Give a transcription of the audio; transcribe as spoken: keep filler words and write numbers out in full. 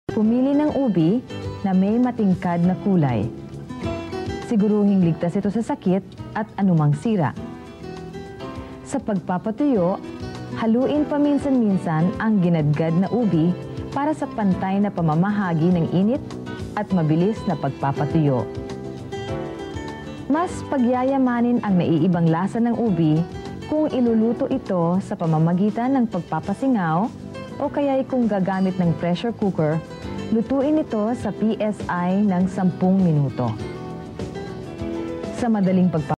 Pumili ng ubi na may matingkad na kulay. Siguruhing ligtas ito sa sakit at anumang sira. Sa pagpapatuyo, haluin paminsan-minsan ang ginadgad na ubi para sa pantay na pamamahagi ng init at mabilis na pagpapatuyo. Mas pagyayamanin ang naiibang lasa ng ubi kung iluluto ito sa pamamagitan ng pagpapasingaw o kaya'y kung gagamit ng pressure cooker, lutuin ito sa P S I ng sampung minuto. Sa madaling pagpapatuyo,